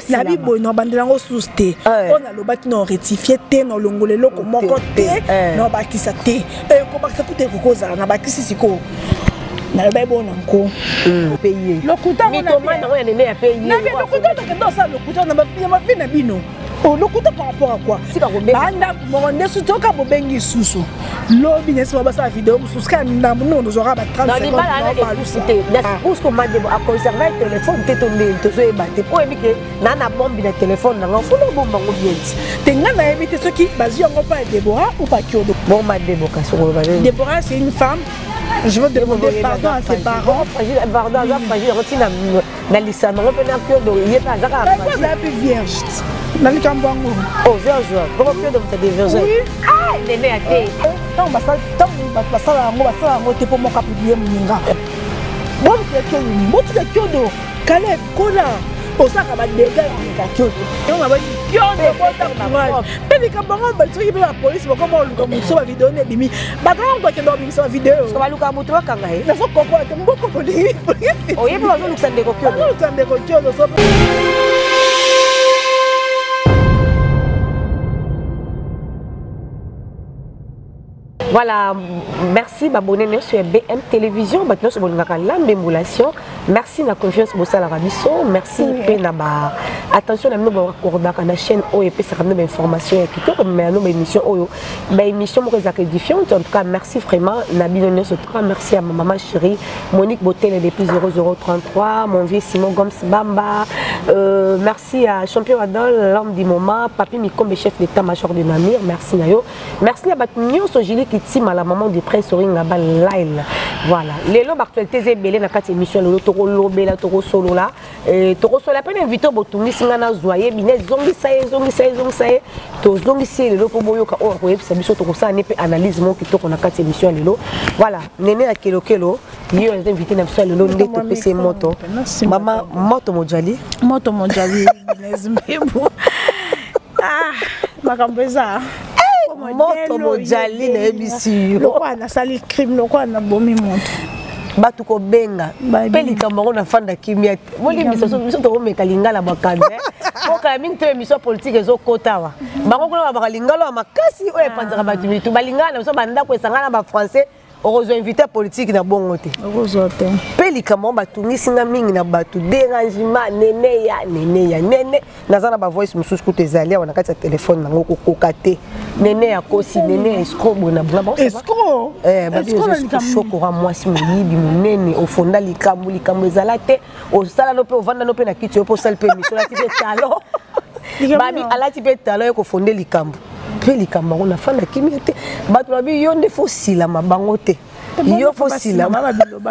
la bibo no bandelango souste on a lobaki no rectifier te no longolelo ko moko te no bakisa te ko bakisa tout te koza na bakisi siko na bibo na nko payer lokuta mo na nene ya payer na lokuta to kendo sa lokuta na ba na bino oh lokuta par rapport à quoi banda mo ndesu toka bobengi susu lobi nesi ba sa vidéo suska na no nous aura ba 30 secondes na parce que mande a conserver téléphone te tomber to so e batte po emike na na bombe na téléphone na ngofuna bomba ngo bienti te ngana emite soki bazi ngo pa Déborah ou pas Kyodo bon ma Déborah sur Déborah c'est une femme. Je veux demander pardon à ses parents. Pardon à sa fragile. Retina na lisa na ngopena Kyodo il pas zaka. Pourquoi la plus vierge? Na likambango. Oh vierge. Comment Kyodo te des vierges? Oui. Ah, nene ate. Tant basala ngo te pour mon publier muninga. Bon Kyodo. Caleb Kola. Osaka ba dega ya Kyodo. On va dire Kyodo bota. Peli kabango ba tsoki pe la police ba comment luka mutso ba vidéo ne bimi. Ba quand ko ke do bimi so vidéo. Ko ba luka mutu bakanga he. Na so kokwa te mboko poli. Oye ba zo luksa ndeko Kyodo. Luksa ndeko Kyodo so. Voilà, merci d'abonner sur BM Télévision, maintenant sur la mémolation. Merci de la confiance pour ça la rabisso. Merci Penaba. Attention, nous allons recorder la chaîne O et puis ça ramène des informations et tout comme nous émission O, émission très édifiante. En tout cas, merci vraiment Nabi Nono Sotra, merci à ma maman chérie Monique Botel depuis 0033, mon vieux Simon Gomes Bamba. Merci à Champion Adol, l'homme du moment, Papi Mikombe chef d'état-major de Namir. Merci Nayo. Merci à Batnio Sojili qui à la maman du prince Oringa Lail. Voilà. Les lots d'actualité zébélé na quatre émissions le toro lobé la toro solo là. Toro solo la peine invité botungi singana zoyer bine zongi saye to zongi si le lot pour boyoka o ko yebisa biso toro ça ne peut analyse mon kitoko na quatre émissions le lot. Voilà. Néné à kelo liyo les invités na biso le lot ndeto pc moto. Maman moto mojali nezmebo. Ah, makambeza. Moto mojali na ebisi yo kwa na sali crime lokwa na bomi moto batu ko benga peli kambango na fanda kimia moli biso to meka lingala bakande ko ka mingi te mission politique ezo kotawa bango ko ba lingala makasi o epanzaka batu mitu balingala so banda ko esangana ba français Orozo invité politique na bongote. Orozo te. Peli kamon batungi singa mingi na batu dérangement nene nazana ba voice mususu ko tezali wana kati ya téléphone nango ko kokate. Nene ya kosi nene escro bona blanc. Escro. Babi escro chokora mwasi moyibi munene ofonda likambu ezalate o sala no pe ovanda no pe na kiti po sala pe mission la tipe talo. Babi ala tipe talo ko fonde likambu. Peli kambango na fanda kimete batu babi yonde fosila mabango te yo fosila mama biloba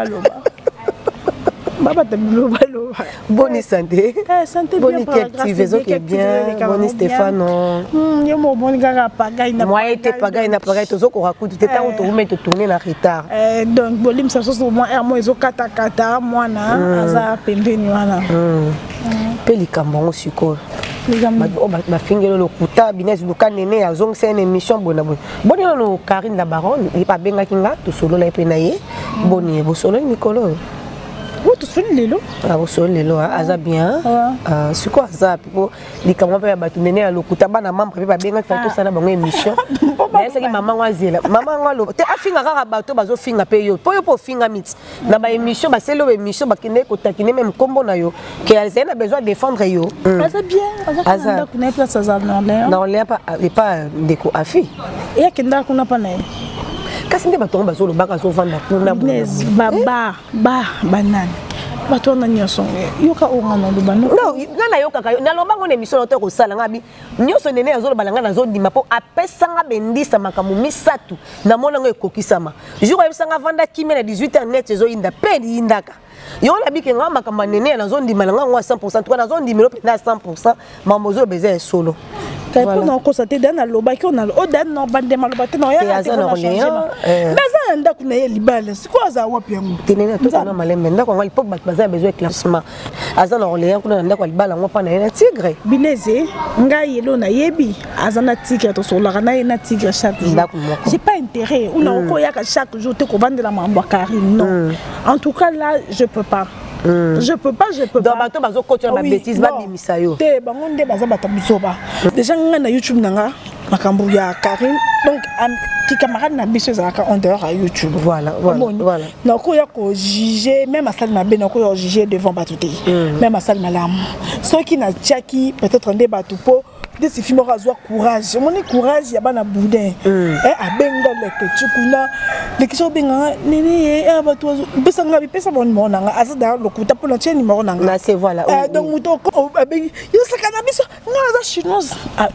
baba te biloba bonne santé santé bonne active qui est bien bonne Stéphane yo mo bonne gaga pagaille na moi était pagaille na pagaille tozo ko rakuti te tango to remettre tourner na retard donc bolim ça so mo mo ezo kata mwana aza pembeni wana peli kambango siko ma fingelo lokuta binez luka nene ya zong c'est une émission bona bona no Karine la baronne il pas benga kinga to solo la penaye boni bo solo Nicolo to solo lelo solo lelo aza bien c'est quoi ça pour li kamwa pe batu nene ya lokuta bana membre pe benga fa to sana bango émission mais c'est que maman wazela maman ngalo te afinga kaka bato bazo finga pe yo po finga mit na ba émission ba selo émission ba kine ko takine même kombo na yo que elle a besoin de défendre yo aza bien aza kuna place aza non on pas déco afi et kenda kuna pa na kasi nde bato bazo lo baka so vanda kuna baba banane bato na nyoso yoka ongana do bano non ngana yoka kayo na lomba ngone mission to ko sala ngabi nyoso nene azolo balanga na zone dima po apesanga bendisa makamu misatu na mona ngo ekokisama jour ebisanga vanda kimi na 18h net ezo inda pedi indaka yo la bike ngama kama nene na zone dima nga ngwa 100% to na zone dima na 100% mamozo beze solo pour nous constater dans le loba qui on a au-delà de nos bandes malobate non ya mais ça nda kuna libala c'est quoi ça wapi yangu tenena tout ça na malembe nda kwa lipo baza besoin classement azana Orléans kuna nda kwa libala ngopa na na tigre bineze ngai yelo na yebi azana tigre to sola na tigre chaque jour j'ai pas intérêt on a encore ya chaque jour te ko vendre la mambo Karine non en tout cas là je peux pas Je peux pas. Donc bato bazo côté ma bêtise ba bimisa yo. Te bango nde baza batabiso ba. Déjà nga na YouTube nanga makambo ya Karine. Donc qui camarade na biso zaka en dehors à YouTube. Voilà. Na ko ya ko juger même à salle na be na ko juger devant batuté. Même à salle malam. Ceux qui na tchaki peut-être ndé batupo des films rasoir courage. Mon courage ya bana boudin. Abenga le tukuna. Les questions benga nene batu pesa ngabi pesa bon monanga azada lokuta pour la chaîne numéro nanga. Là c'est voilà. Donc muto abengi yo sa cannabis nga za chinoise.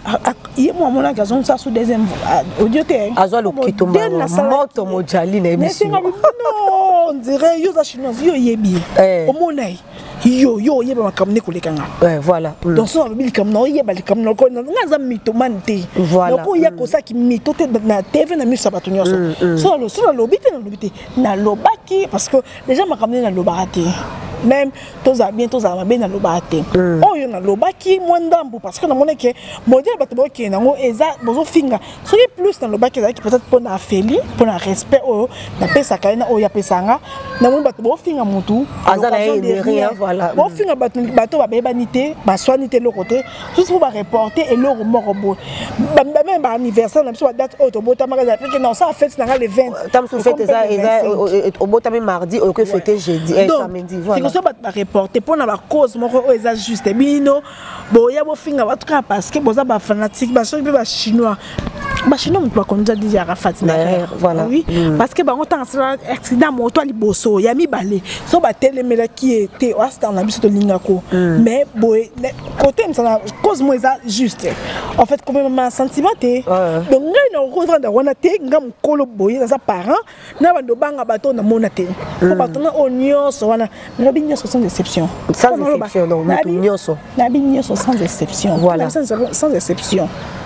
Yé moi mon gazon ça sous deuxième audio te. Azwa lokito moto mojali na émission. Non, on dirait yo za chinoise yo yebi. Au monai. Yo yeba makamne kolekanga. Voilà. Donc ça le bil comme non yeba le comme non nga mitomante. Voilà. Donc ya ko ça qui mitote na TV na miso batonyo so. So le lobité na lobaki parce que les gens makamne na lobaraté. Même tous bien na lobaraté. Oh yo na lobaki mwandambu parce que na mona ke modèle bato boke na ngo eza bozo finga. So y plus na lobaki za qui peut-être pour na feli, pour na respect o na pesa kaina o ya pesanga. Na mona bato bo finga mutu. Azala rien voilà. Bon finga bato ba bebanité, ba soinité le côté, juste pour ba reporter et le mort bo. Même ba anniversaire na biso ba date auto bota magaza que non ça fête na le 20. Tam sou fête ça au bota mardi au que fêter jeudi et samedi voilà. C'est ça ba reporter pour na ba cause moko o eza juste bino bo ya bo finga ba truc parce que boza ba fanatique ba so ba chinois. Ba chinois mutu ba konza DJ Arafat na voilà. Oui parce que ba ngota accident moto ali boso ya mi balé so ba telemela qui était au stand na biso to lingako mais boy côté na cause moi eza juste en fait comme ma sentiment te donc ngai na revendre wana te ngam kolo boy na sa parent na bando banga bato na mona te ko bato na onyoso wana na binyoso sans exception sans exception non nyonso na binyoso sans exception voilà sans exception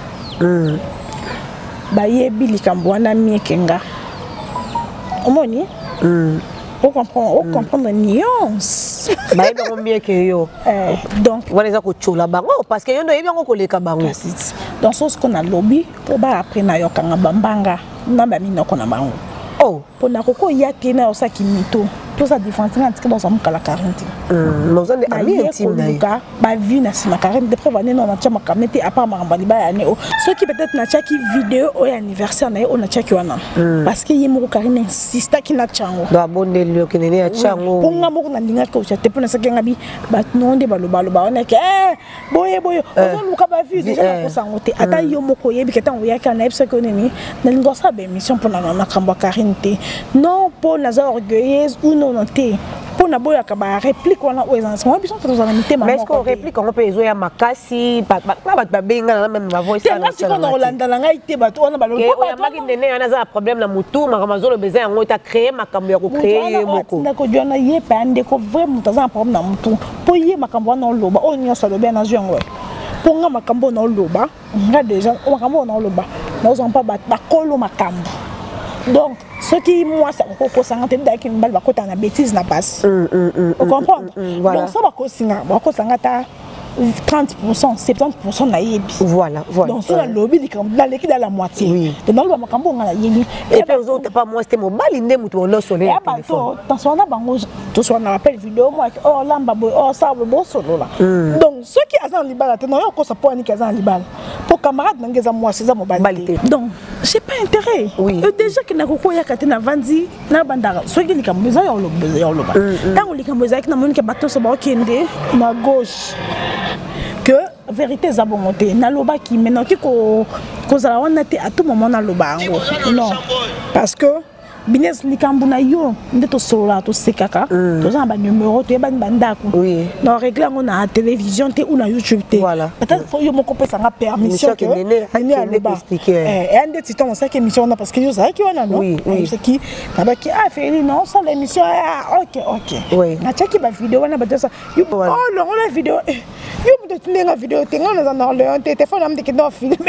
ba yebi likambo wana miekenga omoni on comprend la nuance. Bah il va mieux que yo. Donc on les a kochola bango parce que yo no yebi ngo koleka bango. Dans ce qu'on a lobby pour ba après na yo kanga bambanga na ba mino kona bango. Oh pour na koko ya tena osa kimito. Tout ça différence na tika dans son kala 40. Nous on est amis intimes na. Ba vie na sina 40 de prévoir non na tchama kamete à part maramba liba ya ne o. Ceux qui peut-être na tchaki vidéo au anniversaire na on a tchaki wana. Parce que yemo Karine insista ki na tchango. Do abonde le kenene ya tchango. Ponga moko na linga ko tchate pour na sakenga bi ba non de baloba on est boye on luka ba vie déjà ko sangote ata yo moko yebi keta on ya kana epse ko nini na lingo sa be mission pour na kamba Karine te. Non pour na orgueilleuse ou non pour na boya ka ba réplique wana o ezansi moi biso toza na mitema mais est-ce qu'on réplique on peut ezoya makasi ba benga na même ma voix ça na siko na Rolanda na ngai te bato wana ba lo ya maki nene ana za problème na mutu makamazolo beza yango ta créer makambo ya ko créer moko ndako jona ye pa ndeko vraiment toza na problème na mutu po ye makambo wana loba o nyoso loba na ziongo po nga makambo na loba nga déjà makambo na loba na ozon pa ba kolo makambo. Donc, ce qui moi ça va s'engager dans une balle va côté na bêtise na passe. Vous comprenez? Donc ça va s'engager ta 30%, 70% na yebi. Voilà. Donc sur le lobby dans l'équipe dans la moitié. Oui. Dans le makambo na yebi. Et puis vous autres pas moi c'était mon bal inde mutu on soleil téléphone. Dans son bango to so na appel vidéo moi oh lamba boy oh ça bo solo là. Donc ceux qui azan libala te non yo ko ça pour ni azan libala. Pour camarade ngeza moi c'est ça mon balité. Donc j'ai pas intérêt. Oui. Déjà que na koko ya katena vandi na bandara. Ceux qui likambo za yo loba. Tant likambo za ki na monike bato so ba okende na gauche. Que vérité za bongoté na loba qui maintenant qui ko za wana te à tout moment na loba non parce que business likambo na yo ndeto sola to sekaka to za ba numéro to ba bandako oui non régler on a télévision te ou na YouTube te voilà peut-être faut yo moko pesa nga permission que ni à loba et un des titans ça que émission parce que yo ça qui on a non oui c'est qui tabaki a fait non ça l'émission OK oui na chaki ba vidéo wana ba ça oh non la vidéo yo me tenir la vidéo te ngana dans le téléphone am de que non filmer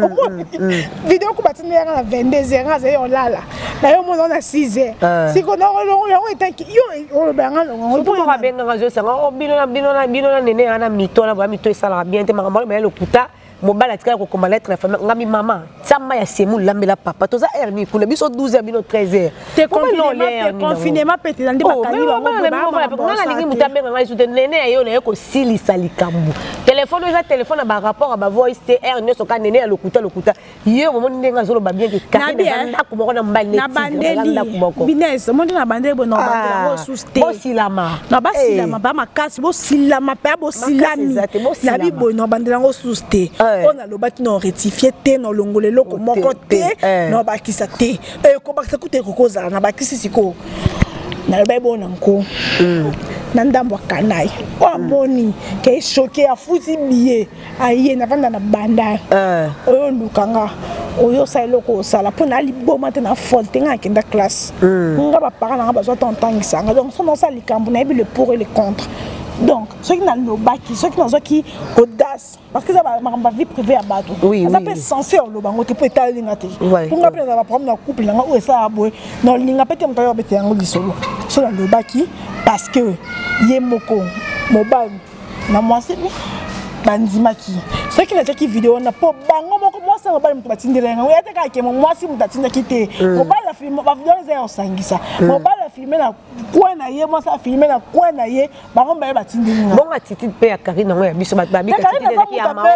vidéo ko batina na 22h za yo lala na yo on a 6h si qu'on a on est yo on banga on pour benga ngazo sanga bino na nene ana mito na ba mito esala bien te makambo mais le kuta mobala tika ko koma lettre famille ngami maman sama ya semu lambela papa toza herni kuna biso 12h bino 13h te confinement pété dans des bakani ba ngana lingi mutambe ngana isu te nene yo na ko sili salikambu téléphone eza téléphone ba rapport ba voice TR ne soka nene ya lokuta ye mo ndenga zolo ba bien ke kaki na ko mo na mbali na bandeli business mo na bandeli bo no bandela bo suste bo silama na ba silama ba makasi bo silama pe bo silami na bi bo no bandela ngo suste on a lobati no rectifier te no longolelo ko moko te no ba kisa te ko ba sakute ko koza na ba kisi siko na ba bo na nko na ndambo kanai o moni ke choqué a futi biye aye na vanda na banda oyo lukanga oyo sa eloko sala pona liboma te na faute nga kenda classe nga ba parents nga bazwa tantangisa nga donc sono sa likambu na bi le pour et le contre. Donc, ceux qui n'ont pas qui audace, parce que ça va ma vie privée à battre. Oui, ça peut censé au lobango tu peux étaler l'ingate. Pour nga peut va prendre un couple là où ça aboy. Non, l'ingate peut me bete yango di solo. Sur le baki parce que yemoko mobile na moi c'est bandimaki. Ceux qui n'ont pas vidéo na pas bango moko moi ça mobile me batindela nga. Yate ka ke moi si mutatinda kite. Mobile la film ba vidéo za osangisa. Mobile la filmer na quoi na ye moi ça filmer na quoi na ye bango ba batindela. Bon attitude pe ya Karine ngo ya biso ba bi ka ki ya mao.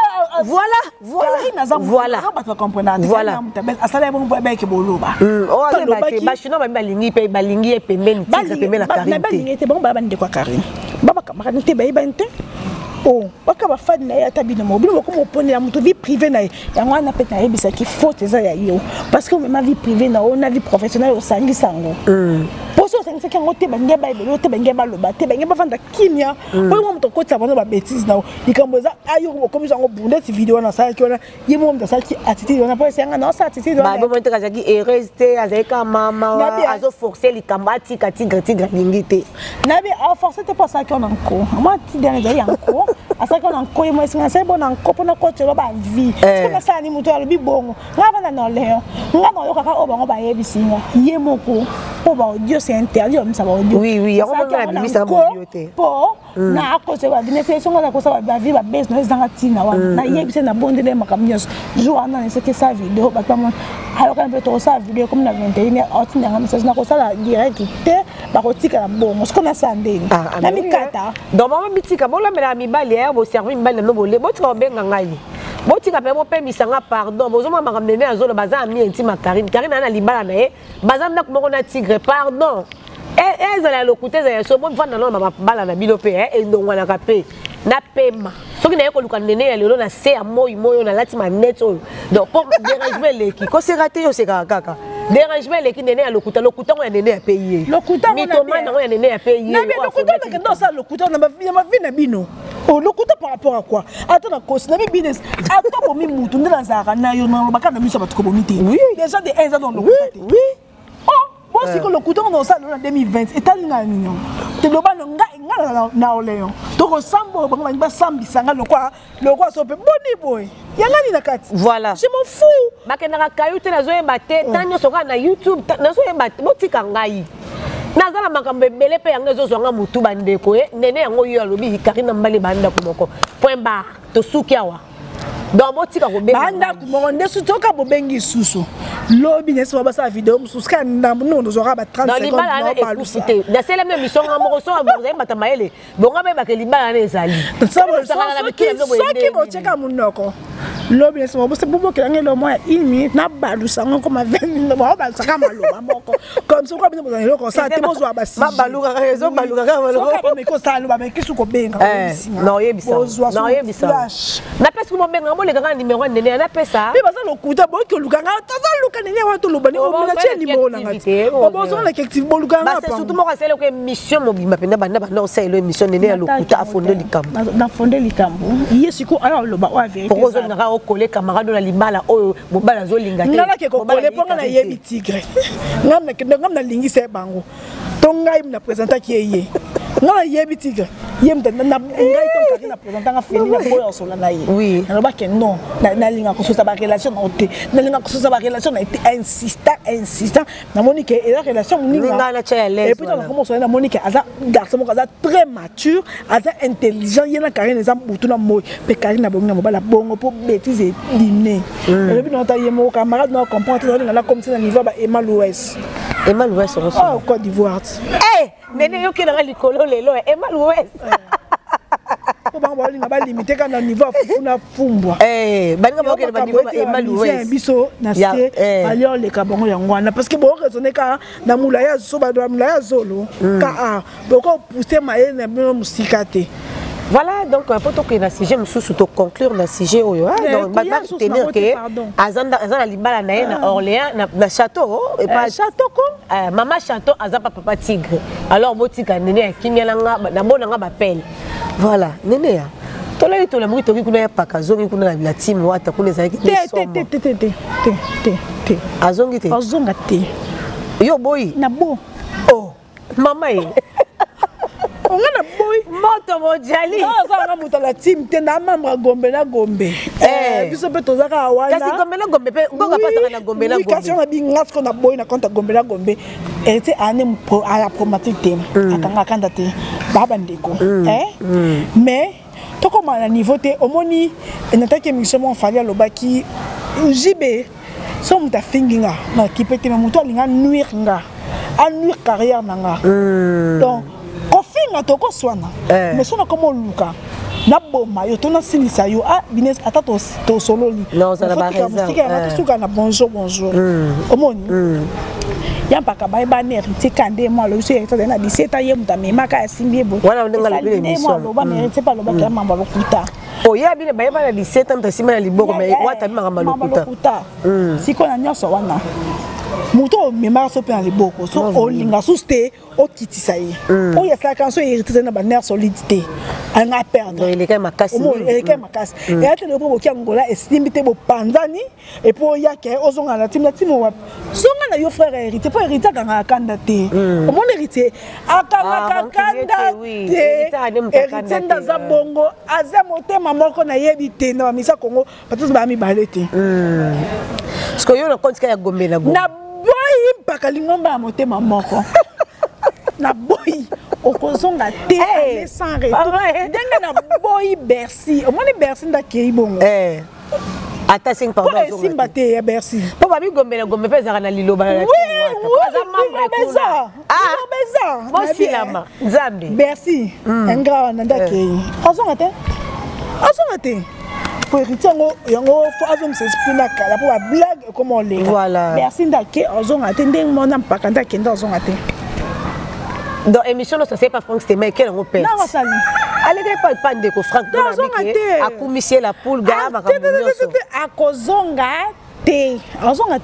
Voilà. Ba comprendre. Voilà. Asala bon ba ke boloba. Oh ba chino ba balingi pe balingi e pembeni tika pembeni la Karine. Ba balingi te bon ba bande kwa Karine. Baba camarade te ba ibante. Oh, baka ba fadi na ya tabino mo bilo ko mo pone la moto vie privée na ya ngwana pe na yebisa ki faute eza ya yo parce que ma vie privée na on a vie professionnelle au sangi sango poso sangi saki ngote ba ngeba ibelo te ba ngeba loba te ba ngeba vanda kimia po mo moto ko tsabana ba bêtise na ikambo za ayo ko komisa ngo bunde ti vidéo na sa ki ona ye mo mta sa ki attitude na po senga na sa attitude ba bo monte kaza ki heureusité azeka mama azo forcer likambati katinga lingite na bi a forcer te pas ça ki on encore moi ti dernier ya encore asa ko nan ko mo singa se bona ko pona ko tshelo ba vie ko na sa ni mutu alo bi bongo ngaba na no leo ngaba yo kaka o bango ba yebisinga ye moko po ba audio c'est interdit on ça ba audio oui ya ko na bi sa ba audio te po na ko se ba vine fe songa na ko sa ba vie ba base no ezanga tina wa na yebise na bondele makamnyos jour na ce que ça vidéo ba ta mon alors quand peut ça vidéo comme na 21h out na message na ko ça la direct te ba ko tika na bongo ce qu'on a sandé na mi kata donc mama bitika bola mela mi bali bo servir mbali no bolé bo tika benga ngai bo tika pe bo pemisa nga pardon bozo mama kamene azolo baza ami intima Karine na libala na ye baza ndako moko na tigre pardon ezala lokuta za so bo vanda no mama bala na bilo pe endongwana ka pe na pema soki na ye koluka nene ya lelo na se ya moyo na lati manette oyo donc pour dérangement leki ko se raté yo se kaka dérangement leki nene ya lokuta ngo ya nene ya payer lokuta ngo ya nene ya payer na bien lokuta na ndo sa lokuta na vie na bino oh lokuta par rapport à quoi attends na cause na business attends bomi mutu ndela nzaka na yo na lobaka na miso batiko bomi te déjà de 1 ans dans lokuta oui oh bon si ko lokuta on sa en 2020 etalinga nyo te loba nga na oleyo to ko sambo bango ba sambi sanga lokwa so pe boni boy yanga ni nakati voilà je m'en fous bakena kayu te nazo yeba te tanyo soka na YouTube nazo yeba botika ngai nazala makambe bele pe yanga zo zonga mutu bandeko nene yango yo alobi Karine mbali banda kumoko point bar to sukiawa donc botika ko benga banda kumoko ndesu toka bobengi susu lobi nesi ba sa vidéo mususka ndambu no zora ba 30 secondes no ba lucité na sele même mission ngamo so ba bata mayele bonga be ba ke libala na ezali soki bocheka munoko lobi nesi ba se bobo ke ngelo mo 1 minute na balusa ngo comme 20 minutes ba balusa maloba moko comme so ko bino bozana loko sa te bozo ba si baluka rezo baluka ka maloko ko me ko sa lo ba me kisu ko benga non yebisa na pesa ko benga mo le kaka numéro nene na pesa bi baza lokuta bo ke lukanga taza luka nene wa to lobani o mina cheni mo na ngati o bozo na active bo lukanga ba surtout mo ka sele ko émission mobima penda banda no sele émission nene ya lokuta afonde likambo na fonde likambo yesiko ala loba wa vérité pour ozo na o coller camarade na libala oyo mobala zo linga te ngala ke ko coller ponga na yebi tigre ngam na lingi se bango to ngai na présenter ki ye ngala yebi tigre yem na ngai ton kaki na présentant fini na boya sola na ye oui na ba ke non na linga ko so ba relation na ote na linga ko so ba relation na été insistant na Monique et la relation ninga na cha l'aise et puis on commence na Monique aza garçon mo aza très mature aza intelligent yena Karine eza butu na moy pe Karine na bongo na mobala bongo pour bêtise dîner et puis on ta yemo camarade na comprendre na comme ça na niveau ba Emma Louès oh Côte d'Ivoire eh nene yo ki na likolo lelo Emma Louès ba limité quand niveau na fumbwa baninga boke na niveau Emma Louès biso na se alio le kabongo ya ngwana parce que bo raisonner ka na mulaya so ba mulaya zolo ka boko pousser maye na musikate. Voilà, donc pour que le sujet me sous to conclure le sujet oyo donc ba tenir que azana libala na Orléans na château et pas château ko maman château aza papa tigre alors botika nene kimia nga na bona nga bapel voilà nene ya tola to la muri to kuna ya pakazongi kuna la team wata kuna ezaki te azongi te azonga te yo boy na bo oh mama ye on a boy moto mojali ça nga muta la team te na membre gombe na gombe biso pe tozaka wana kasi gombe na gombe pe ngoka pasa na gombe na gombe kasi on a bingas ko na boy na compte gombe na gombe était année à la promatique atanga kanda te baba ndeko mais to comme à niveau te omoni nataki mission mon fallait lobaki jibe so muta finginga na kipete muto alinga nuire nga a nuire carrière nanga donc kofinga toko swana mais sona comme luka na boma yo tona sinisa yo bines ata to sololi non ça va raison na bonjour omoni yamba ka ba ne hérité kande moi le c'est ça na 17 ans yemuta mema ka simbi bo wala ndinga le émission moi ba mérite pas le ba ka mamba lokuta oh ya bine ba na 17 ans tasima na liboko mais wata bima ka lokuta siko na nyoso wana muto mema so pe na liboko so olinga suste o kitisa ye o ya sa kanso hérité na ba nerf solidité anga perdre il est quand même makasi il est quand même makasi et ate le bobo ki ngola estimité bo panzani et pour ya ke ozonga na timo songa na yo frère hérité pour hérité kanga kanda te o mon hérité akanga kanda te hérité ndaza bongo aza motema moko na yebi te na misa Congo parce ba mi balete parce que yo na compte ya gombe na boy mpaka lingomba motema moko na boy okozonga te sans retour denga na boy Bercy o moni Bercy ndakei bongo ata 5 pardon pour simba te ya Bercy po ba bi gombe na gombe peza kana liloba na aza membre kuna mo silama nzambe Bercy engra wana ndakei azonga te pour hériter yango faut avoir ses esprit na kala pour la blague comment les voilà Bercy ndake azonga te ndenge mona mpaka ndake ndo azonga te dans émission ça c'est pas Franck Stéma quel on perd non ça allez pas de ko Franck a commissionné la poule gars ba akozonga te azonga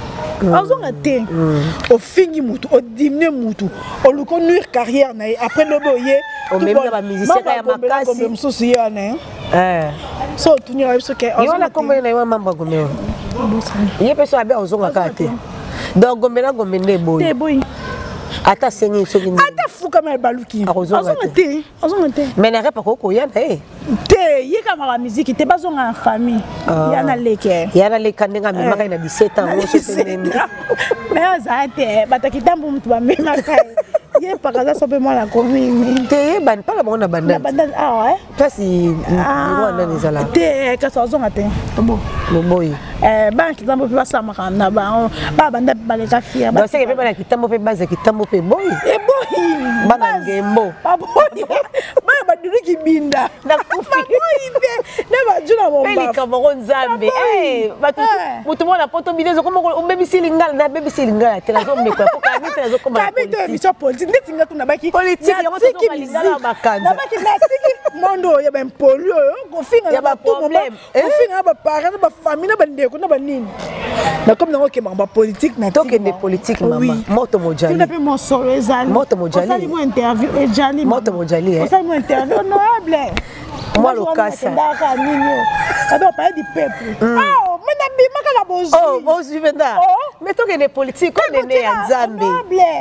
te au fingi mutu au diminuer mutu au le conduire carrière na après le boyer au même ba musicien ya makasi comme souci yana so tunyo biso ke azonga combien na mamba gombe ye peso abe azonga ka te donc gombe na gombe ne boy ata sengi soki ni ata fuka ma baluki azonga te mais na repa ko ya na te yeka ma musique te bazonga en famille yana leke ndenga mema kai na 17 ans wo so tenene mais azate batakitambu mtu ba mema kai ye pakaza sope mwana komimi te ban pala bona banda kasi ngwana nizala te kaso azonga te boy banki tambo pe basama kana ba banda baleka fia ba seke pe bana kitambo pe baza kitambo pe boy boy bana ngembo boy ba duri kibinda na kufi boy pe na ba juna mo ba peli kamoro nzambe batu mutu mona poto bilezo komo obebi silingala na bebi silingala te nazo mekwa ko ka mite nazo koma politique ndeti ngatu na baki politique ya moto balingala bakanza na baki na tiki mondo ya ben polio ko finga ya ba problème ko finga ba parents ba famille na bandeko na banini na comme nango ke ba politique na toke de politique mama moto mojali tu n'as mon solo ezali moto mojali osali mo interview ejali moto mojali osali mo interview honorable moi le kasa ndaka nini ado pa di peuple mena bima kala bozu bozu benda mais toke de politique ko nene ya nzambe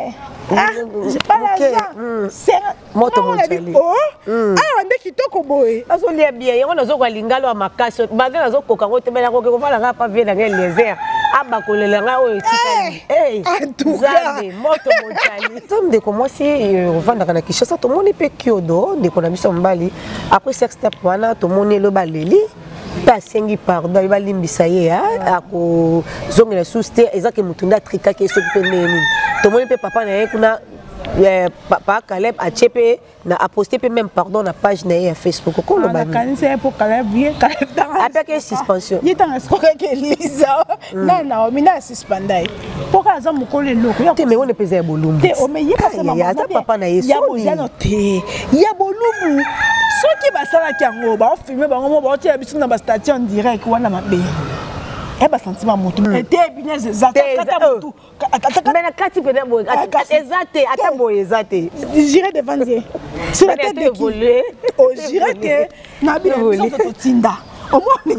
j'ai pas l'argent. C'est moto mondial. Ah, on dit qu'il t'a coboé. Azo lia bien, on a zo kwa lingalo amakasi, bagala zo koka ngote bela ko ko fala ngapa vie na ngel lézère. Aba kolela nga oyo tikali. En tout cas, moto mondial. Tom de comment si revendre na Kinshasa to moni pe kiodo, de kona biso mbali. Après sex step wana to moni lo baleli. Pas sengi pardon, il va limbisa ye ako zongela souste ezake mutunda trika ke s'occuper neni. To moni pe papa na ye kuna papa Caleb a chepé na a posté même pardon na page na Facebook ko lo ba. Quand c'est pour Caleb bien Caleb avec suspension. Il est en escroquer que Lisa. Non, mina suspendai. Pourquoi ça me colle loko? Te me on pesa bolumbu. Te o me yeka ça maman. Papa na yeso. Ya bozano te. Ya bolumbu. Soki basala kiango ba filmer bango mo ba tia biso na ba station direct wana mabe. Eh ba sentiment moto. Te bien zata kata moto. Mais na kati pena bo. Ezate ata bo ezate. J'irai devant Dieu. Sur la tête de voler. Oh j'irai que na bi biso tinda. Au moins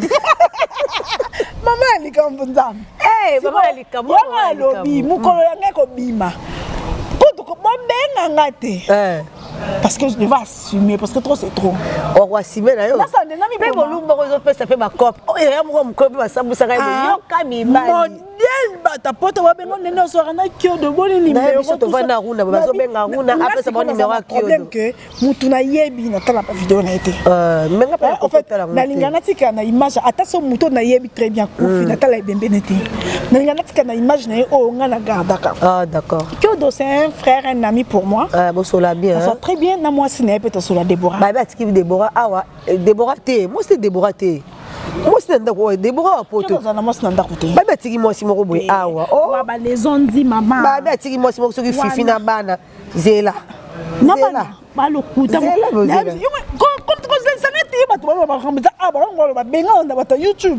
maman ali kambunzam. Maman ali kambunzam. Ya lobi mukolo yange ko bima. Pour ko bombenga ngate. Parce que je devais assumer, parce que trop c'est trop. On va assumer d'ailleurs. Là, ça ne n'a pas de ça fait ma cop. Oh, il y a mon cop, ça me sert à modèle bata poto wa bengo nene so rana kio de boni numéro to vana runa bazo benga runa après ça bon numéro kio problème que mutu na yebi na tala pa vidéo na été menga pa en fait na lingana tika na image ata so mutu na yebi très bien kufi na tala bembe nete na lingana tika na image na o nga na gardaka. Ah d'accord. Kio do c'est un frère, un ami pour moi. Bon sola bien. Ça très bien na moi ciné peut-être sur la Déborah. Bah tiki Déborah awa Déborah té moi c'est Déborah té. Moi c'est ndako Déborah poto. Moi c'est ndako té. Bah tiki moi si moko boy awa. Oh ba les on dit maman. Bah tiki moi si moko soki fifi na bana zela. Zela. Ba lo kuta. Comme ça n'était pas toi ba kamza aba ngolo ba benga on ba YouTube.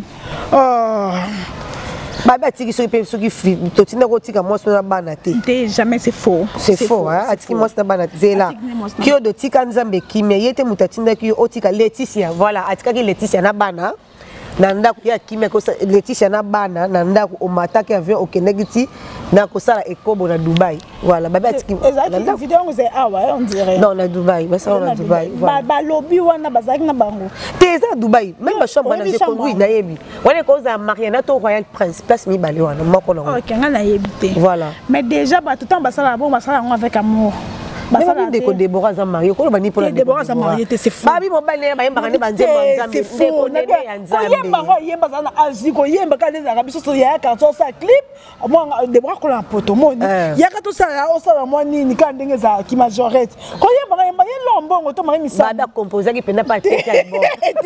Baba tiki soki fifi to tinda ko tika moi na bana té. Jamais c'est faux. C'est faux hein. Atiki moi na bana zela. Kio de tika nzambe kimia yete mutatinda ki otika Laetitia. Voilà atika ki Laetitia na bana. Nanda kuya kimia ko Laetitia na bana nanda ko mataki avion okenegiti na ko sala ekobo na Dubai. Voilà baba tiki. Nanda vidéo ngze awa on dirait. Non na Dubai, ba ça na Dubai. Ba lobby wana bazaki na bango. Teza Dubai, même ba chambre na je conduit na yebi. Wana ko za Mariana to Royal Prince place mi bale wana mako na. OK, nga na yebi te. Voilà. Mais déjà ba tout temps ba sala bon ba sala avec amour. Bah ça de ko Déborah za marié ko ba ni pour la Déborah za marié c'est fou. Ba bi mo bale ba yemba ne banze banzambe. C'est fou. Yemba ngo yemba za na aziko yemba ka les arabes so ya ka so sa clip. Moi Déborah ko la poto moni. Ya ka to sa o sa moi ni ka ndenge za ki majorette. Ko yemba yelombongo to mari misa. Ba da composer ki pena pas teka bon.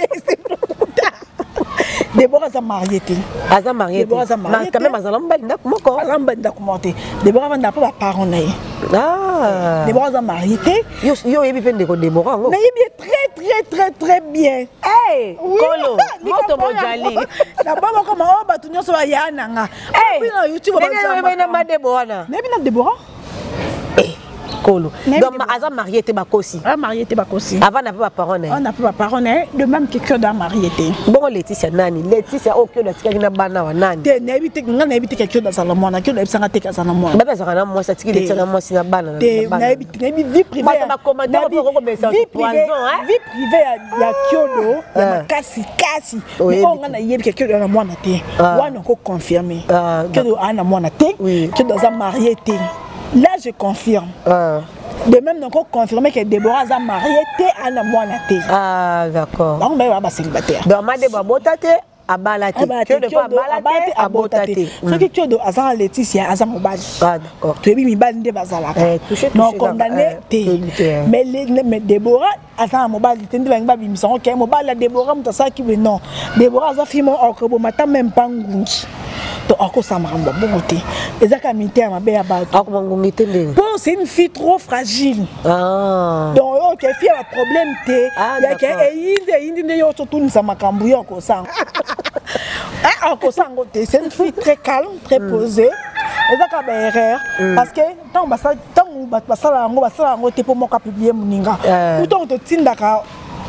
Déborah za marié te. Aza marié. Déborah za marié. Quand même azala mbali ndako moko. Azamba ndako monter. Déborah vanda pas parents na ye. Ah. Déborah za marié te. Yo yebi pende ko Déborah ngo. Mais très bien. Hey, Kolo, moto mojali. Na baba kama o batu nyoso ba yana nga. Hey, na YouTube ba za. Na ma Déborah na. Mais na Déborah. Kolo. Donc aza marié te bakosi. Ah marié te bakosi. Avant n'a pas parole. On n'a pas parole de même que quelqu'un doit marié te. Bon Laetitia nani? Laetitia aucun de tika na bana wa nani? Te na ebite nga na ebite quelqu'un dans salon na quelqu'un ebisanga te ka salon moi. Baba zaka na moi ça tika Laetitia na moi si na bana na. Te na ebite na vie privée. Ba commentaire pour ko besa poison hein? Vie privée ya Kiodo ya kasi. Mais on na yebi quelqu'un dans moi na te. Wana ko confirmer. Kiodo ana moi na te. Kiodo za marié te. Là, je confirme. De même, donc, on confirme que Déborah a marié à la moine. Ah, d'accord. On va célibataire. Donc, ma Déborah botate à balate. Que de pas balate à botate. Ce que tu as de Azan Laetitia, Azan Mobali. Ah, d'accord. Tu es mis bande de Bazala. Non, condamné. Mais Déborah, Azan Mobali, tu es mis bande de Bazala. Ok, Mobali, Déborah, tu sais qui veut non. Déborah, ça fait mon orco, matin même pas un to ako samaramba bongote ezaka militaire mabe ya bato ako bangomite ndenge bon c'est une fille trop fragile donc OK fille a problème te ya ke eyinde ne yo to tunisa makambu yo ko sang ako sango te c'est une fille très calme très posée ezaka ba erreur parce que tant basala ngo te pour moka publier muninga tout on te tindaka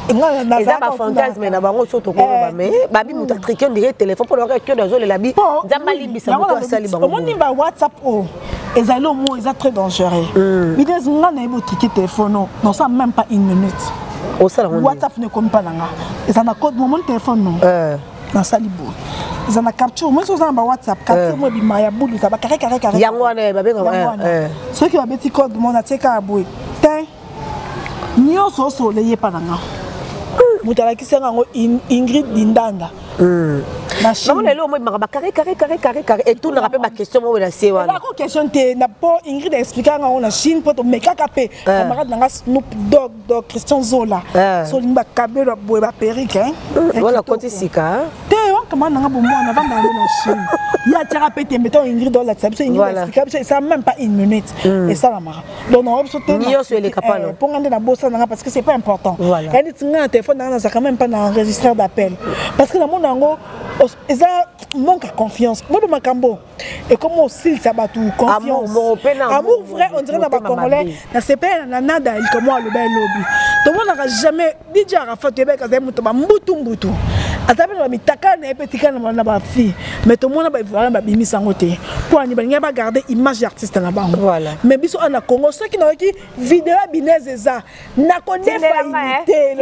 eza ba fantasme na bango soto ko ba mais babi muta triquer on dirait téléphone pour le que dans le labi nzamba libisa muto asali bango omoni ba WhatsApp o ezali au mot eza très dangereux bidez nga na ebo triquer téléphone non ça même pas une minute au sala WhatsApp ne comme pas nanga eza na code mon téléphone non na salibo eza na capture moi so za ba WhatsApp capture moi bima ya bulu za ba carré yango wana ba benga ceux qui ba beti code mon ateka aboy tin nyo so le yepa nanga mutala kisenga ngo Ingrid Dindanda maman lelo moi ba carré et tout na rappel ba question moi na se wana la question te na po Ingrid expliquer nga na Chine poto mekaka pe camarade nanga Snoop Dogg Christian Zola so limba kabelo boy ba perike hein voilà côté sika te on comment nanga bo moi na vanda na Chine ya tira pété mettons Ingrid dans la table so Ingrid expliquer ça même pas une minute et ça la mara donc on so te ni sur les capable pour ngande na bossa nanga parce que c'est pas important et dit nga téléphone nanga ça quand même pas dans enregistreur d'appel parce que dans mon nango ça manque de confiance. Moi, de Macambo, et comme aussi ça bat tout confiance. Amour vrai, on dirait dans les Congolais, c'est pas nada, il comme moi le bel lobby. Donc on n'aura jamais dit à Rafa Tébé que c'est mbutu. Atabe na mitaka na epetika na ba fille, mais tout le monde va voir ba bimi sangote. Pour ani ba ngaba garder image d'artiste na bango. Mais biso na Congo ceux qui n'ont qui vidéo binez eza na connaît faillite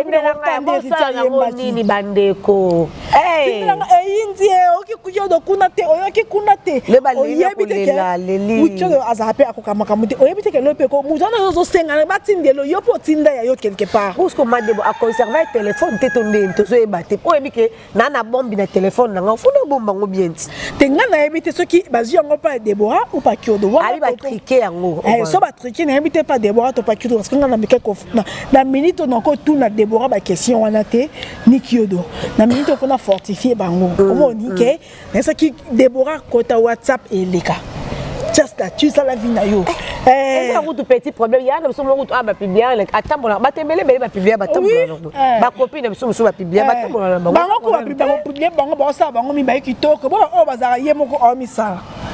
le nini bandeko. Indie oki kuyodo kunate oyoki kunate oyebite ke uchodo azape akokamaka muti oyebite ke lope ko muzana zo senga batindelo yo potinda ya yo quelque part parce que madebo a conserver téléphone tetonde to so ebate oyebike na bombi na téléphone na funa bomba ngo bien tenga na ebite soki bazi yango pa Deborah ou pa Kyodo wana ba triquer yango so ba triquer na ebite pa Deborah to pa Kyodo parce que nga na meka ko na minute on ko tout na Deborah ba question wana te ni Kyodo na minute on a fortifier bango omoni ke mais ça qui Deborah kota WhatsApp et leka just that tu ça la vie na yo est-ce que vous petit problème il y a nous sommes ba publier attends ba tembele ba publier ba tambola ba copine nous sommes ba publier ba tambola bango ko ba publier bango ba sa bango mi ba kitoko bo o bazara ye moko o misala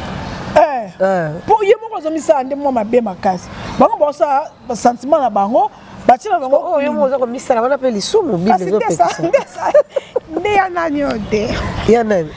pour ye moko zo misala nde mo mabe makasi bango ba sa sentiment na bango batina bango oh yo mo zo ko misala wana pe lisumu bible zo pe nde ya nani ode ya nani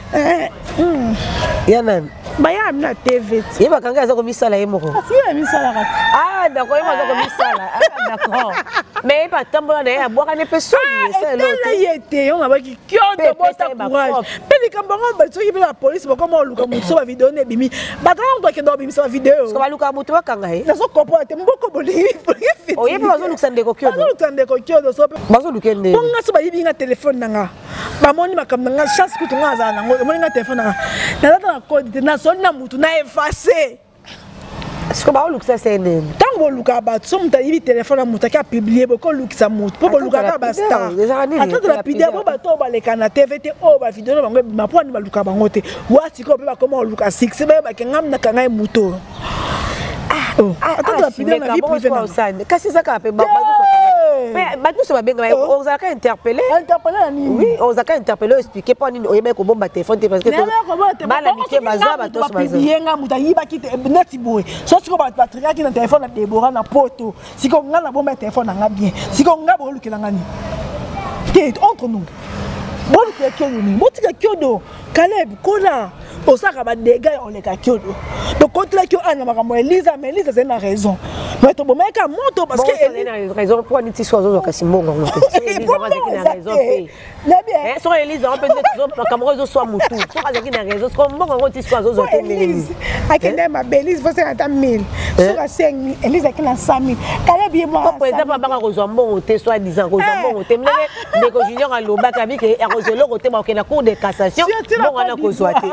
ya nani baya na TV ye bakanga za ko misala ye moko asi ya misala ka d'accord ye mo za ko misala d'accord mais pas tambola na ya boka ne pe soni c'est l'autre yete on ba ki kyondo bota courage pe ni kambango ba so yibela police ba comme luka mutso ba vidéo ne bimi ba tango ba ke do bimi so vidéo so ba luka mutu bakanga he na so kompote mboko boli o yebe bazo luksande ko kyondo bazo luksande ko kyondo so bazo lukende bonga so ba yibi nga téléphone nanga ba moni makamna nga chance kutu nga za nango moni nga téléphone nanga na data na code na so na mutu na effacer est-ce que ba luksa sene tango luka ba so muta yibi téléphone na muta ka publier boko luksa mutu po luka ka ba star attends la vidéo bo ba to ba le kana TVT o ba vidéo na bango ma po ni ba luka bango te wasi ko ba comment luka 6 ba ke ngam na kanga muto attends la vidéo na vie privée na kasi ça ka pe ba mais maintenant ça va bien on a qu'à interpeller oui on a qu'à interpeller expliquer pas ni oyeba ko bomba téléphone parce que bala mike baza ba to baza yenga muta yiba ki neti boy so siko ba batterie ki na téléphone na Deborah na poto siko nga na bomba téléphone na nga bien siko nga bo lukela ngani te entre nous bon lukela kyodo ni botika kyodo Caleb kola pour ça ka ba dégâts on les ka kyodo donc contre la kyodo ana makambo Elisa mais Elisa c'est une raison mais to bomba ka moto parce que elle a raison pour ni tiso zo ka simbongo ngote Elisa va qui raison na bien so Elisa on peut dire makambo zo so mutu so ka qui na raison comme mbongo ngote tiso zo te Elisa akende ma Elisa faut 50 000 so ka 5 000 Elisa qui na 100 000 Caleb bien moi pour exemple ba ko zo mbongo te soit disant ko zo mbongo te mlele de ko junior a loba ka bi ke eroselo ko te ba ke na cour de cassation mbongo na ko zo te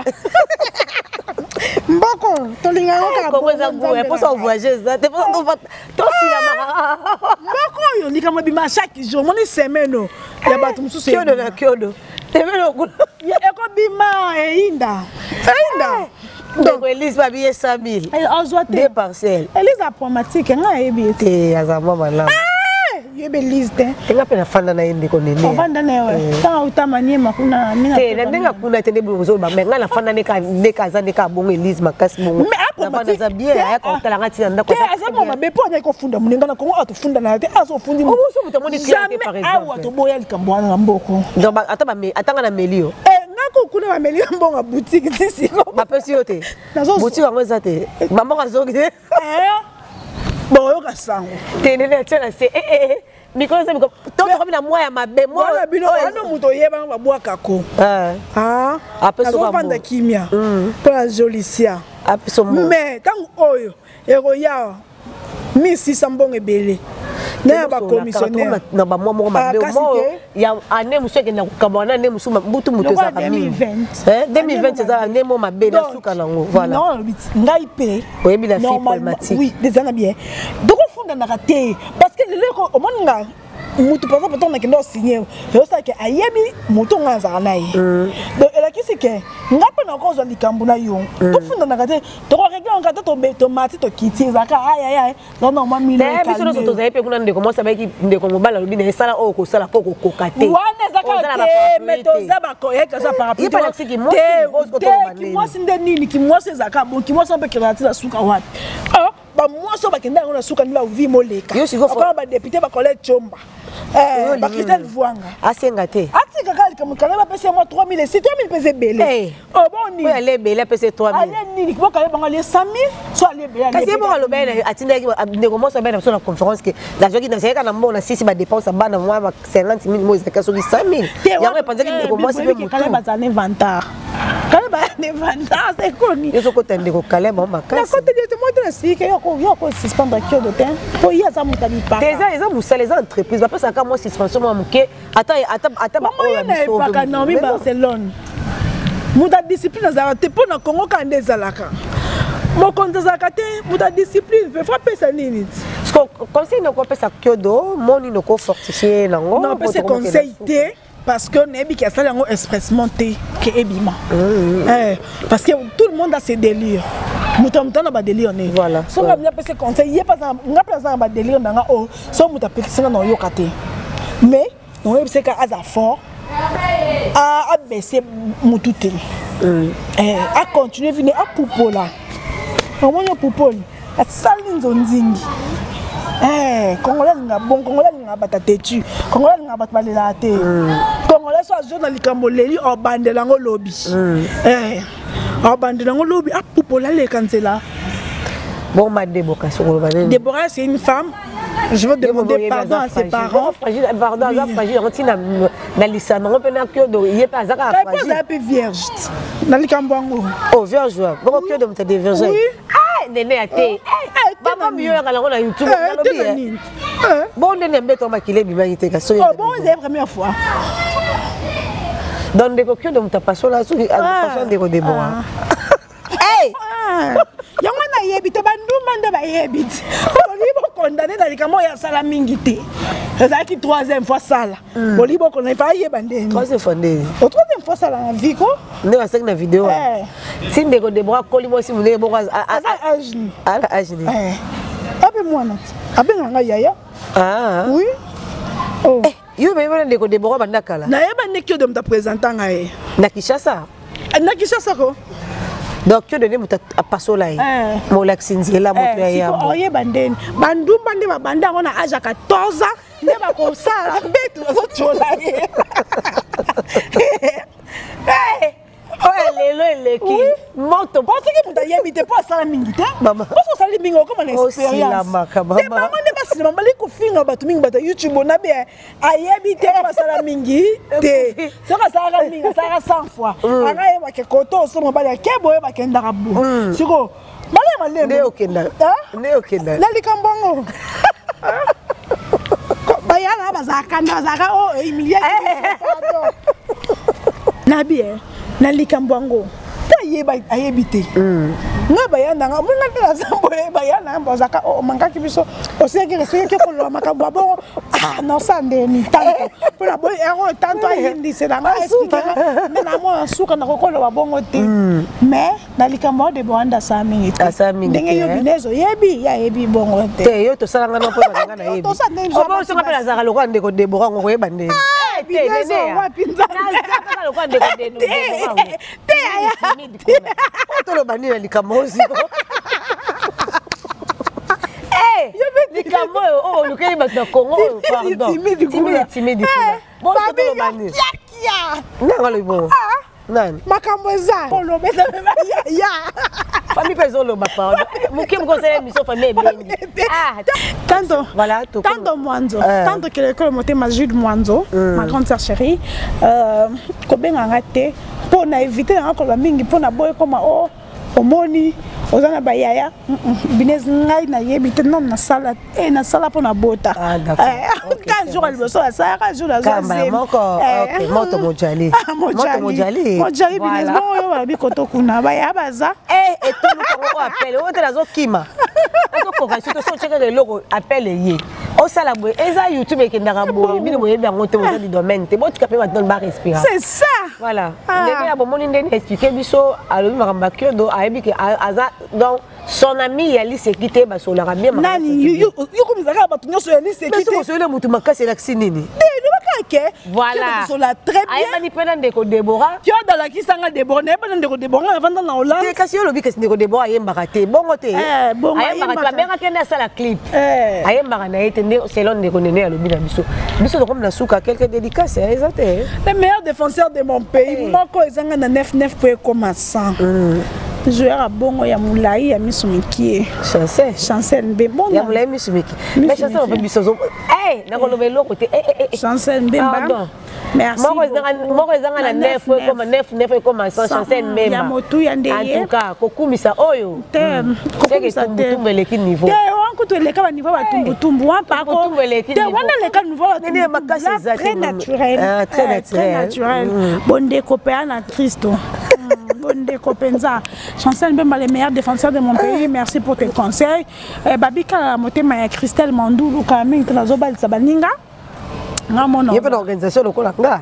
mboko tolinga ka ko za ngwe pour ça voyager ça te pour to sila mara mboko yo likama bima chaque jour moni semaine ya batu mususu kyodo na kyodo semaine ko ya ko bima inda donc Elise ba biye 100 000 elle en joie des parcelles Elise appomatique nga ebi te azama mala yebe liste tenga pe na fanda na yende ko nene fanda na we ta utamanie makuna mina te ndenga kuna tende bozo ba menga na fanda neka za neka bongo Elise makasi bongo na fanda za bien ya ko tala ngati na ndako asa mama be po na ko funda muninga na kongo atufunda na te aso fundi mo so mutamoni client par exemple awa to boya likambo na mboko donc atanga na melio ngako kuna ba melio mbonga boutique tisiko ba pesi yote boutique yango ezate mama kazoki te bon yo kasango tenene tena se mikolo se mikolo toto comme na moya mabe moya bino ano muto yeba ba bwaka ko apeso ba fanda kimia pour jolicia apeso mo mais tango oyo eroya 1600 mbongo ebele na ba commissionnaire na ba mwa moko mabe mo ya ane museke na kabana ne musuma butu muto za kami 2020 za ane mo mabe na suka nango voilà non ngai pe oyebi la fille problématique oui des ana bien donc funda na raté parce que le leko o mona mutu par exemple on a kendo signer yo ça que ayebi mutu nganza na yi donc elle a qui c'est que ngapa na ko zo likambu na yo to funda na raté to ko régler en kata to beto mati to kiti zaka ay non non moi mille mais biso to za pe kuna ndeko mo sabaki ndeko mobala lobi na sala o ko sala po ko kokate wana zaka te mais to za ba ko yeka za par rapport à qui moi ki moi sinde nini ki moi sezaka bon ki moi so pe kirati la suka wapi ba moi so ba kenda ngona suka ndila uvi moleka akwa ba député ba collège chomba ba Christelle Vuanga asenga te atika kali comme kala ba pese moi 3000 et 3000 pese belé bon ni aller belé pese 3000 aller nini ko kala ba ngale 5000 so aller belé kasi bon lo bena atinda ki ndeko mo so bena so na conférence que la joki na seka na mbona sisi ba dépense ba na moi 50000 mo zaka so 100000 yango penza ki ndeko mo si pe mutu kala ba za inventar kala ba inventar c'est connu yo so ko tende ko kala ba makasi na côté de moi de la sika yo ko suspendre ki do ten po ya za mutali pa eza musala eza entreprise ba pesa ka mo suspension mo muke ata ba oya biso ba na mi Barcelone muta discipline za te po na Congo ka ndezalaka mo konza za kate muta discipline fe frapper sa nini conseil no ko pesa kyodo moni no ko fortifier nango non pesa conseil te parce que nebi ki asala yango expressement te ke ebima parce que tout le monde a ses délires muta na ba délire ne voilà so nga pesa conseil ye pas nga pesa ba délire nanga o so muta petisa na yo kate mais on est que à fort à baisser mutute à continuer venir à poupola au moins poupola à salin zonzingi congolais nga bon congolais nga batatetu congolais nga batbalela te congolais so azona likambo leli o bandela ngo lobby o bandela ngo lobby à poupola le kansela bon ma Déborah Déborah c'est une femme. Je veux demander pardon à ses parents. Pardon, à fragile. On tient na lisa non peut na kyodo il est pas ça ka fragile. Pas un peu vierge. Na likambwango. Oh vierge. Bon kyodo mta de vierge. Ah nene ate. Baba mieux à la YouTube na lobi. Bon nene mbeto makile bibayite ka so. Oh bon c'est la première fois. Dans de kyodo mta paso la so à de ko Déborah. Hey! Yango na yebite banduma nde ba yebite. Olibo condamné na likambo ya sala mingi te. Ezaki troisième fois sala. Olibo condamné fa yeba ndeni. Troisième fois ndeni. O troisième fois sala na vie ko? Nde basaki na vidéo. Sinde ko Déborah kolimo si mune boko ajni. Ala ajni. Abe mwana. Abe nganga yaya. Ah. Oui. Oh. Yo be bana ndeko Déborah bandakala. Na yeba ndeki de mta présenter ngaye. Na Kinshasa. Na Kinshasa ko? Donc que donner muta pasola yi mo laxinzela moto ya yabo oye bandeni bandumba nde babanda ngona aja 14 ans nde bakosala betu ozochola ye oya lelo eleki moto parce que muta yebite po asala mingi te parce que osala mingi okoma na expérience te mama nde basila mama liko finga bato mingi bato YouTube na be ayebite po asala mingi te soka asala mingi asala 100 fois anga yeba ke koto osomo bali akebo yeba ke ndaka bu siko male nde okenda na likambongo bayala bazaka o Emilia na bien na likambongo ta yeba ayebite nga bayanda nga munga tala sambo bayana mbozaka o mangaki biso oseki reseki ko lo makabwa bon non sande ni tanto pour la bonne erreur tanto ayindi c'est la expliquer mais na mo suka na ko lo bongo te mais Nalikambo de Boanda Sami. Asami. Ndenge yo binezo yebi ya yebi bongo te. Te yo to salanga no po banga na yebi. Obo so kapela zaka lokwa ndeko Deborah ngo yeba ndenge. Te nene. Na lokwa ndeko Deborah. Te aya. To lo bani na likambo ziko. Likambo o lukeli bato Congo pardon. Timide. Bon so to lo bani. Nanga lo bon. Nan. Makambo za. Polo beta ya. Famille personne ba pardon. Mukim conseiller mission famille bengi. Tanto. Voilà, tout. Tanto Mwanzo. Tanto que l'école monté ma Jude Mwanzo, ma grande sœur chérie. Ko benga ngate pour na éviter encore la mingi pour na boy comme oh omoni ozana bayaya binez ngai na yebite non na sala na sala pour na bota. Ah d'accord. 15 jours le soir ça 15 jours la zone. OK, moto mojali. Mojali binez bon yo ba bikoto kuna baya baza. Et tout le ko appelle o tela zo kima. Azo ko ka surtout so checker le logo appelle ye. O sala boy eza YouTube e kendaka boy bino boyebi yango te ozo di domaine te bo tu capé maintenant ba respirer. C'est ça. Voilà. Ndenge ya bomoni ndeni expliquer biso alobi makamba kyodo ayebi ke aza donc son ami yali sekité ba so la bien makamba. Nani yo comme ça ba tu nyoso yali sekité. Mais so le mutu makasi la nini. Voilà. Très bien. Aye mani pena ndeko Deborah. Kyo dans la kisanga Deborah, na pena ndeko Deborah avant dans la Hollande. Te kasi yo lobi kasi ndeko Deborah ayembaka te. Bongo te. Bongo ayembaka te benga kende sala clip. Ayembaka na ete selon ndeko nene alobi na biso. Biso comme na suka quelques dédicaces exacté. Le meilleur défenseur de mon pays, moko ezanga na 9 pour commencer. Joueur à bongo ya moulaï ya misumiki. Chancel be bon. Ya moulaï misumiki. Mais chancel on peut biso. Na ko lobelo côté Chancel be ba. Merci. Moko ezanga na 9 comme chancel même. Ya motu ya ndeye. En tout cas, kokumisa oyo. Kokumisa te. Tumbeleki niveau. Te wanko to leka ba niveau ba tumbu wa pa ko. Te wana leka niveau. Nene makasi za très naturel. Très naturel. Bonde copain na Christo. Bonde Kopenza. Chancel Mbemba, le meilleur défenseur de mon pays. Merci pour tes conseils. Babika Motema Christelle Mandoulou Kaming Trazobal Sabaninga. Il y a une organisation de Kolanga.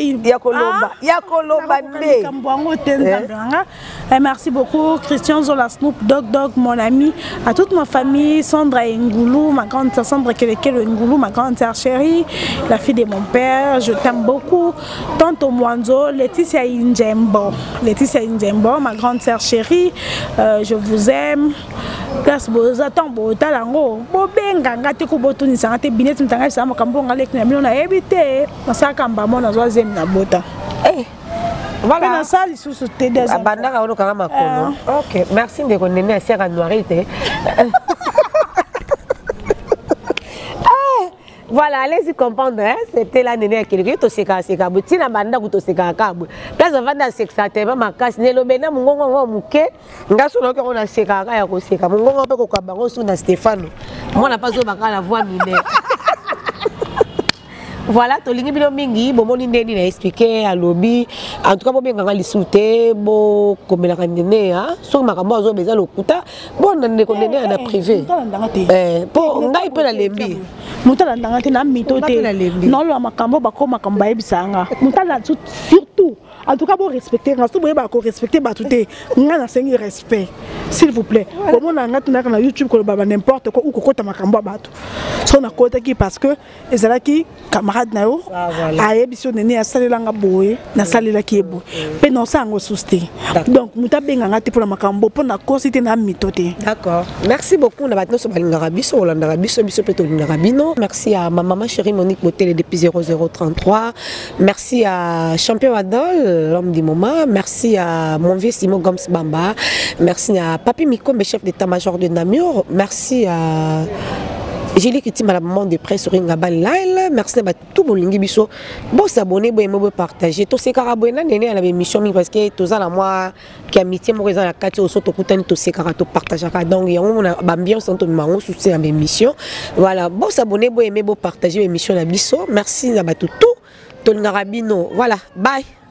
Merci beaucoup Christian Zola Snoop Dog mon ami, à toute ma famille, Sandra Ngoulou, ma grande sœur Sandra Kelekele Ngoulou, ma grande sœur chérie, la fille de mon père, je t'aime beaucoup. Tante Mwanzo, Laetitia Injembo, ma grande sœur chérie, je vous aime. Place boza tambo talango bobenga ngati ko botuni sangate binet mtanga sama kambo ngalek na bino na ebite masaka mbamo na zoazem na bota voilà na sali susu te des abandaka ono kanga makono. OK, merci ndeko nene asiaka noirité. Voilà, allez-y comprendre, hein? C'était la néné qui est au seka seka buti na banda kuto seka kabu. Place vanda sexa teba makasi ne lobena mungongo ngo muke ngaso loke ona seka ka ya ko seka mungongo pe ko kabango su na Stéphano. Moi na pas zo bakala voix mine. Voilà, tolingi bino mingi bomoni ndeni na expliquer à lobby. En tout cas bobenga ngali souté bo komela kanene ha. So makambo zo beza lokuta. Bon na ndeko ndene na privé. Po ngai pe na lembi. Mutala ndangate na mito te. Non lo makambo bako makamba ebisanga. Mutala surtout en tout cas pour respecter ngaso boye ba ko respecter batuté. Ngana sengi respect. S'il vous plaît. Comment on a na YouTube ko baba n'importe quoi ou ko kota makambo batu. So na kota ki parce que ezalaki camarade na yo ayebiso nene asalelanga boye na salela ki ebo. Pe non sango souste. Donc mutabenga ngati pour la makambo pour na cosité na mito te. D'accord. Merci beaucoup na batno so balingaka biso olanda biso peto lingaka bino. Merci à ma maman chérie Monique Botel depuis 0033. Merci à Champion Adol, l'homme du moment. Merci à mon vieux Simon Gomes Bamba. Merci à Papi Mikombe, chef d'état-major de Namur. Merci à Julie Kitima, la maman de presse sur Ringaban Lyle. Merci à tout le monde qui bon s'abonner, bon partager. Tous ces carabouins néné à la émission parce que tous à la moi qui amitié moi dans la carte au soto kutan tous ces caratos partager. Donc il y a une ambiance entre nous soutien à l'émission. Voilà, bon s'abonner, bon aimer, bon partager l'émission la biso. Merci à tout le Narabino. Voilà, bye.